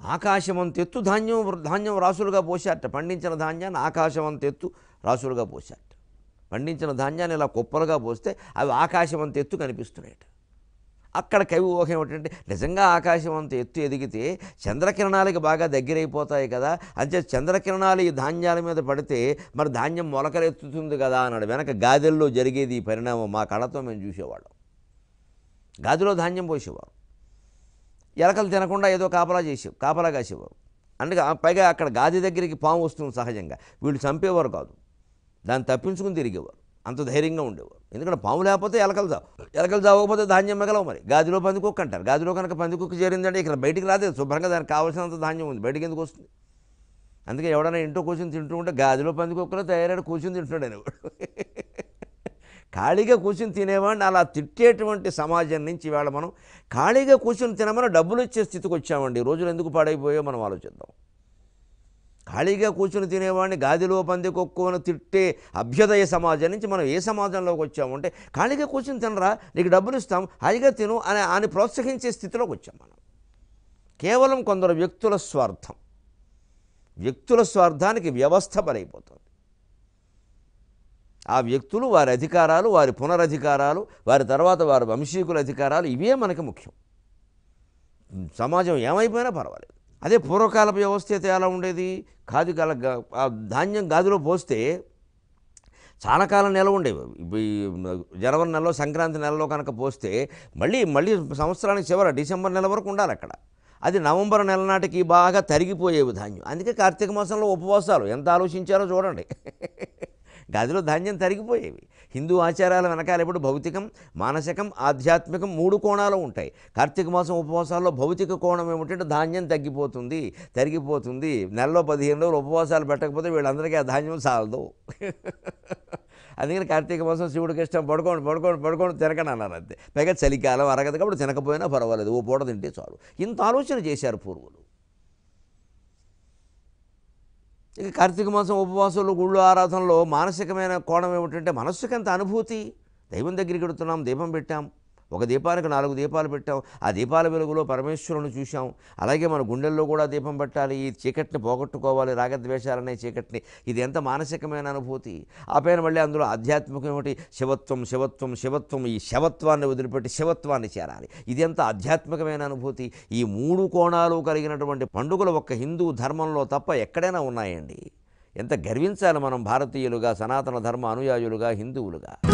ఆకాశమంతెత్తు ధాన్యం రాసులుగా పోశారట. పండించిన ధాన్యాన్ని ఆకాశమంతెత్తు రాసులుగా పోశారట. పండించిన ధాన్యాన్ని ఇలా కుప్పలుగా పోస్తే అవి ఆకాశమంతెత్తు కనిపిస్తున్నాయట. అక్కడ కవి ఊహ ఏమిటంటే నిజంగా ఆకాశం అంత ఎత్తు ఎదిగితే చంద్రకిరణాలకి బాగా దగ్గరైపోతాయి కదా, అంతే చంద్రకిరణాలు ఈ ధాన్యాల మీద పడితే మరి ధాన్యం మొలకలెత్తుతుంది కదా అన్నాడు. వెనక గాదెల్లో జరిగేది ఈ పరిణామం మా కళ్ళతో మేము చూసేవాళ్ళం. గాదిలో ధాన్యం పోసేవారు, ఎలకలు తినకుండా ఏదో కాపలా కాసేవారు. అందుకే పైగా అక్కడ గాది దగ్గరికి పాము వస్తుంది సహజంగా, వీళ్ళు చంపేవారు కాదు, దాన్ని తప్పించుకుని తిరిగేవారు. అంత ధైర్యంగా ఉండేవారు. ఎందుకంటే పాము లేకపోతే ఎలకలు చావకపోతే ధాన్యం మిగలవు. మరి గాదిలో పందికొక్క అంటారు. గాదిలో కనుక పందికొక్క చేరిందంటే ఇక్కడ బయటికి రాలేదు. శుభ్రంగా దానికి కావాల్సినంత ధాన్యం ఉంది, బయటికి ఎందుకు వస్తుంది? అందుకే ఎవడైనా ఇంట్లో కూర్చొని తింటూ ఉంటే గాదిలో పందికొక్కలో తయారైన కూర్చొని తింటున్నాడు అనేవాడు. ఖాళీగా కూర్చొని తినేవాడిని అలా తిట్టేటువంటి సమాజం నుంచి ఇవాళ మనం ఖాళీగా కూర్చొని తినమని డబ్బులు ఇచ్చే స్థితికి వచ్చామండి. రోజులు ఎందుకు పాడైపోయో మనం ఆలోచిద్దాం. ఖాళీగా కూర్చుని తినేవాడిని గాదిలో పందికొక్కుని తిట్టే అభ్యుదయ సమాజం నుంచి మనం ఏ సమాజంలోకి వచ్చామంటే ఖాళీగా కూర్చుని తినరా, నీకు డబ్బులు ఇస్తాం, హాయిగా తిను అని ప్రోత్సహించే స్థితిలోకి వచ్చాం మనం. కేవలం కొందరు వ్యక్తుల స్వార్థానికి వ్యవస్థ బలైపోతుంది. ఆ వ్యక్తులు, వారి అధికారాలు, వారి పునరధికారాలు, వారి తర్వాత వారి వంశీకుల అధికారాలు, ఇవే మనకి ముఖ్యం. సమాజం ఏమైపోయినా పర్వాలేదు. అదే పూర్వకాలపు వ్యవస్థ అయితే ఎలా ఉండేది? ధాన్యం గాదిలో పోస్తే చాలా కాలం నిల్వ ఉండేవి. ఈ జనవరి నెలలో, సంక్రాంతి నెలలో కనుక పోస్తే మళ్ళీ సంవత్సరానికి చివర డిసెంబర్ నెల వరకు ఉండాలి అక్కడ. అది నవంబర్ నెల నాటికి బాగా తరిగిపోయేవి ధాన్యం. అందుకే కార్తీక మాసంలో ఉపవాసాలు ఎంత ఆలోచించారో చూడండి. గదిలో ధాన్యం తరిగిపోయేవి. హిందూ ఆచారాల వెనకాల ఎప్పుడు భౌతికం, మానసికం, ఆధ్యాత్మికం 3 కోణాలు ఉంటాయి. కార్తీక మాసం ఉపవాసాల్లో భౌతిక కోణం ఏమిటంటే ధాన్యం తరిగిపోతుంది. నెలలో 15 రోజులు ఉపవాసాలు పెట్టకపోతే వీళ్ళందరికీ ఆ ధాన్యం సాలదు. అందుకని కార్తీక మాసం శివుడికి ఇష్టం, పడుకోండి తినకని అన్నారు అంతే. పైగా చలికాలం అరగదు కాబట్టి తినకపోయినా పర్వాలేదు, ఓ పూట తింటే చాలు. ఇంత ఆలోచన చేశారు పూర్వులు. ఇక కార్తీక మాసం ఉపవాసాలు, గుళ్ళు, ఆరాధనలో మానసికమైన కోణం ఏమిటంటే మనస్సుకి ఎంత అనుభూతి. దైవం దగ్గరికి వెడుతున్నాం, దీపం పెట్టాం, ఒక దీపానికి 4 దీపాలు పెట్టాం, ఆ దీపాల వెలుగులో పరమేశ్వరుని చూశాం. అలాగే మన గుండెల్లో కూడా దీపం పెట్టాలి, ఈ చీకటిని పోగొట్టుకోవాలి, రాగద్వేషాలనే చీకటిని. ఇది ఎంత మానసికమైన అనుభూతి. ఆ పైన మళ్ళీ అందులో ఆధ్యాత్మికం ఏమిటి? శివత్వం. ఈ శవత్వాన్ని వదిలిపెట్టి శివత్వాన్ని చేరాలి. ఇది ఎంత ఆధ్యాత్మికమైన అనుభూతి. ఈ 3 కోణాలు కలిగినటువంటి పండుగలు ఒక్క హిందూ ధర్మంలో తప్ప ఎక్కడైనా ఉన్నాయండి. ఎంత గర్వించాలి మనం భారతీయులుగా, సనాతన ధర్మ అనుయాయులుగా, హిందువులుగా.